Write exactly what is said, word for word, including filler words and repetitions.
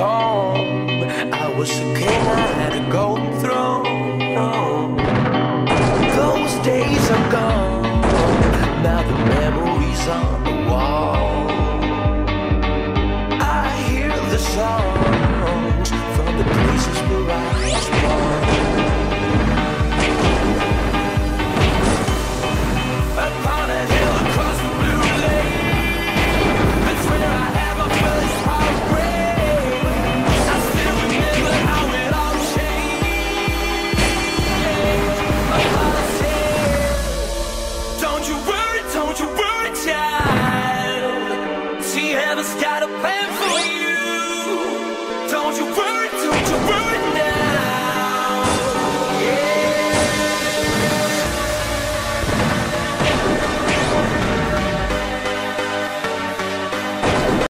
home. I was a king, I had a golden throne. Those days are gone, now the memories on the wall. I hear the songs from the places where I was born.